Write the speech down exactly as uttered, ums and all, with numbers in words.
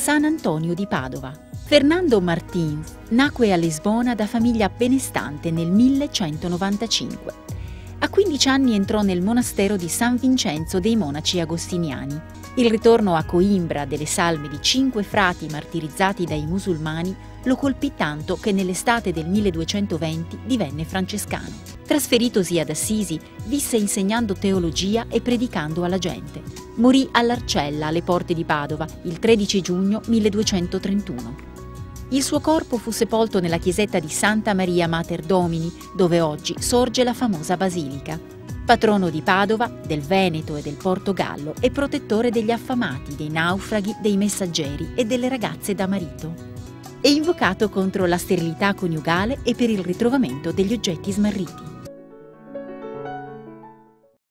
San Antonio di Padova. Fernando Martins nacque a Lisbona da famiglia benestante nel millecentonovantacinque. A quindici anni entrò nel monastero di San Vincenzo dei Monaci Agostiniani. Il ritorno a Coimbra delle salme di cinque frati martirizzati dai musulmani lo colpì tanto che nell'estate del milleduecentoventi divenne francescano. Trasferitosi ad Assisi, visse insegnando teologia e predicando alla gente. Morì all'Arcella, alle porte di Padova, il tredici giugno milleduecentotrentuno. Il suo corpo fu sepolto nella chiesetta di Santa Maria Mater Domini, dove oggi sorge la famosa basilica. Patrono di Padova, del Veneto e del Portogallo e protettore degli affamati, dei naufraghi, dei messaggeri e delle ragazze da marito. È invocato contro la sterilità coniugale e per il ritrovamento degli oggetti smarriti.